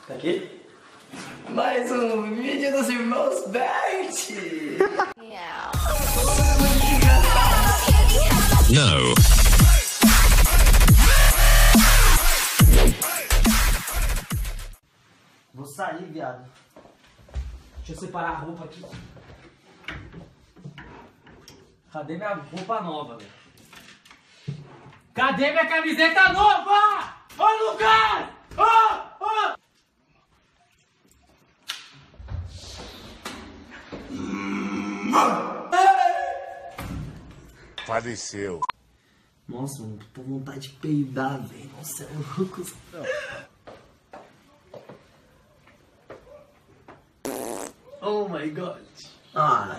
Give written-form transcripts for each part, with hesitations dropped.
Tá aqui? Mais um vídeo dos irmãos Bert! No. Vou sair, viado. Deixa eu separar a roupa aqui. Cadê minha roupa nova, velho? Cadê minha camiseta nova? Ô, Lucas! Ô! Faleceu. Nossa, mano, tô com vontade de peidar, velho. Nossa, é louco. Oh my god. Ah.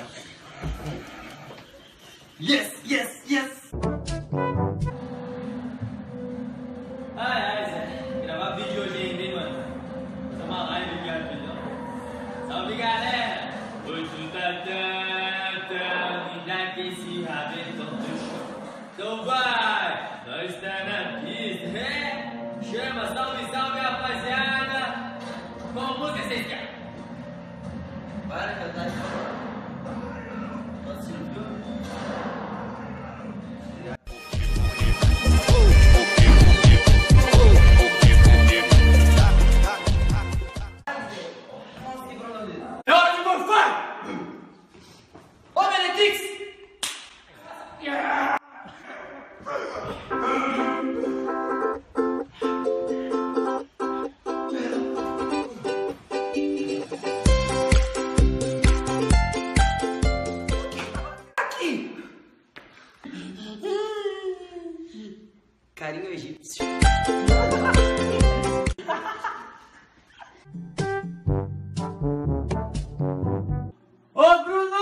Yes, yes, yes. Ai, Zé. Gravar vídeo hoje ainda, hein, mano? Fazer uma live aqui rapidão. Salve, galera! Hoje tu tá já que esse rabetão do chão. Então vai! Nós tá na pista, né? Chama, salve, salve, rapaziada! Qual música vocês querem? Para cantar de novo. É hora de morfar! Ô, Benedix! Carinho egípcio. Ô, Bruno!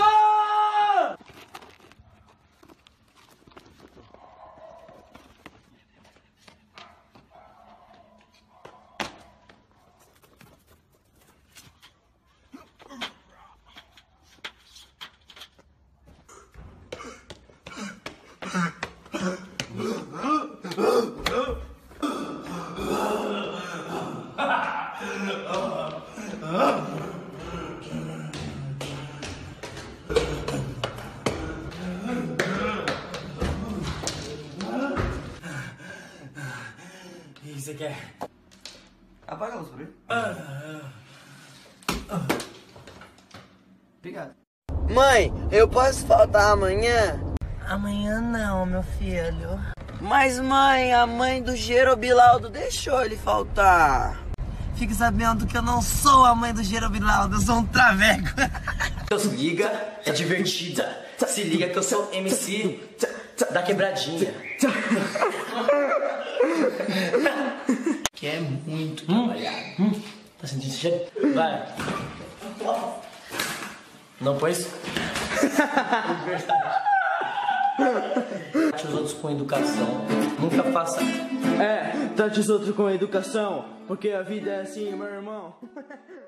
O que você quer? Apaga a luz pra mim. Obrigado. Mãe, eu posso faltar amanhã? Amanhã não, meu filho. Mas mãe, a mãe do Gerobilaldo deixou ele faltar. Fique sabendo que eu não sou a mãe do Gerobilaldo, eu sou um traveco. Se liga, é divertida. Se liga que eu sou MC da quebradinha. Que é muito trabalhado. Tá sentindo esse cheiro? Vai. Não pôs? Trate os outros com educação. Nunca faça. Trate os outros com educação, porque a vida é assim, meu irmão.